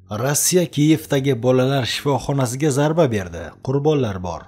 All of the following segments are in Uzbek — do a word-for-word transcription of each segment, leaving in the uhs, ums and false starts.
Rossiya Kiyevdagi bolalar shifoxonasiga zarba berdi. Qurbonlar bor.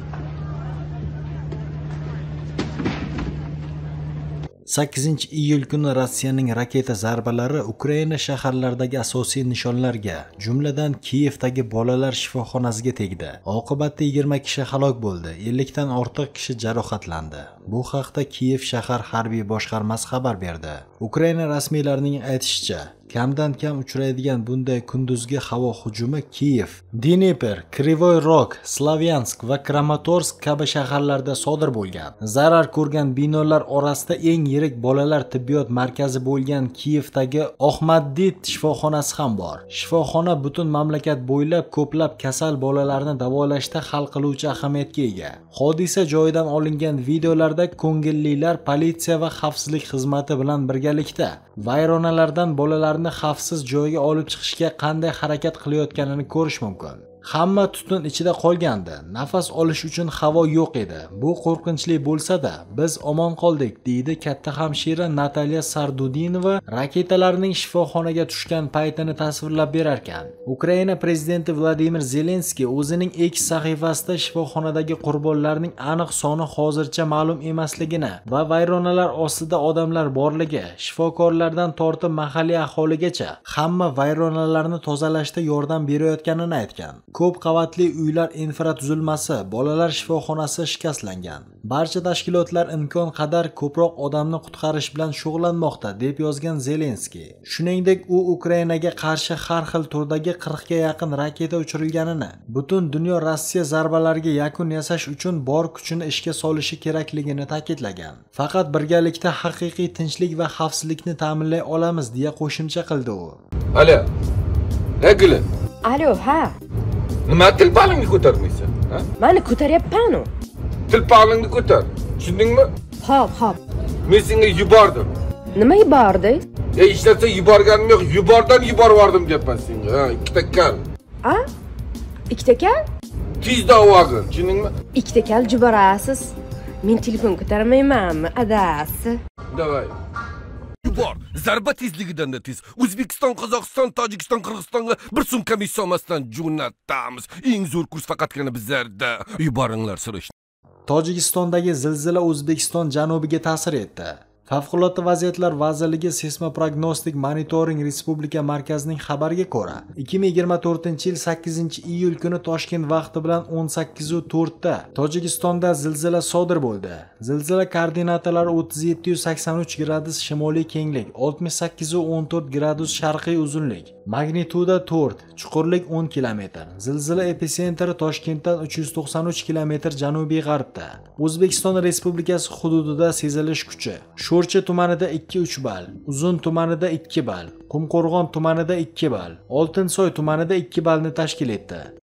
sakkizinchi iyul kuni Rossiyaning raketa zarbalari Ukraina shaharlaridagi asosiy nishonlarga, jumladan Kiyevdagi bolalar shifoxonasiga tegdi. Oqibatda yigirma kishi halok bo'ldi, ellik dan ortiq kishi jarohatlandi. Bu haqda Kiyev shahar harbiy boshqarmasi xabar berdi. Ukraina rasmiylarining aytishicha, kamdan kam uchraydigan bunday kunduzgi havo hujumi Kiyev, Dnepr, Krivoy Rog, Slavyansk va Kramatorsk kabi shaharlarda sodir bo'lgan. Zarar ko'rgan binolar orasida eng yirik bolalar tibbiyot markazi bo'lgan Kiyevdagi Ahmadiy shifoxonasi ham bor. Shifoxona butun mamlakat bo'ylab ko'plab kasal bolalarni davolashda hal qiluvchi ahamiyatga ega. Hodisa joyidan olingan videolarda ko'ngillilar politsiya va xavfsizlik xizmati bilan birgalikda vayronalardan bolalarni xavfsiz joyga olib chiqishga qanday harakat qilayotganini ko'rish mumkin. Hamma tutun ichida qolgandi. Nafas olish uchun havo yo'q edi. Bu qo'rqinchli bo'lsa-da, biz omon qoldik, deydi katta hamshira Natalya Sardudinova raketalarning shifoxonaga tushgan paytini tasvirlab berar ekan. Ukraina prezidenti Vladimir Zelenskiy o'zining X sahifasida shifoxonadagi qurbonlarning aniq soni hozircha ma'lum emasligini va vayronalar ostida odamlar borligi, shifokorlardan tortib mahalliy aholigacha hamma vayronalarni tozalashda yordam berayotganini aytgan. Ko'p qavatli uylar infratuzilmasi, bolalar shifoxonasi shikastlangan. Barcha tashkilotlar imkon qadar ko'proq odamni qutqarish bilan shug'ullanmoqda, deb yozgan Zelenskiy. Shuningdek, u Ukrainaga qarshi har xil turdagi qirq ga yaqin raketa uchirilganini, butun dunyo Rossiya zarbalariga yakun yasash uchun bor kuchini ishga solishi kerakligini ta'kidlagan. Faqat birgalikda haqiqiy tinchlik va xavfsizlikni ta'minlay olamiz, deya qo'shimcha qildi u. Alo. Regula. Alo, ha. Nima tilpalingni ko'tarmaysan? Ha? Mani ko'taryapman-ku. Tilpalingni ko'tar. Tushundingmi? Xo'p, xo'p. Men senga yubordim. Nima yubordi? Ey, ishlatsa yuborganim yo'q, yubordan yubordim deyapman senga. Ha, ikkita kal. A? Ikkita kal? Tezda ovog'in, tushundingmi? Ikkita kal yuborasiz. Men telefon ko'tarmaymanmi, adasi? Davay. Bor, zarba tezligidan da tez. O'zbekiston, Qozog'iston, Tojikiston, Qirg'izistonga bir so'm komissiya olmasdan jo'natamiz. Eng zo'r kurs faqatgina bizlarda. Yuboringlar surish. Tojikistondagi zilzila O'zbekiston janubiga ta'sir etdi. Favqulodda vaziyatlar vazirligi Seysmoprognostik monitoring respublika markazining xabariga ko'ra, ikki ming yigirma to'rtinchi yil sakkizinchi iyul kuni Toshkent vaqti bilan o'n sakkiz va to'rt da Tojikistonda zilzila sodir bo'ldi. Zilzila koordinatalari o'ttiz yetti yuz sakson uch gradus shimoliy kenglik, oltmish sakkiz va o'n to'rt gradus sharqiy uzunlik, magnituda to'rt, chuqurlik o'n kilometr. Zilzila epitsentri Toshkentdan uch yuz to'qson uch kilometr janubiy g'arbda. O'zbekiston Respublikasi hududida sezilish kuchi Sho'rchi tumanida ikki uch ball, Uzun tumanida ikki ball, Qumqo'rg'on tumanida ikki ball, Oltinsoy tumanida ikki ballni tashkil etdi.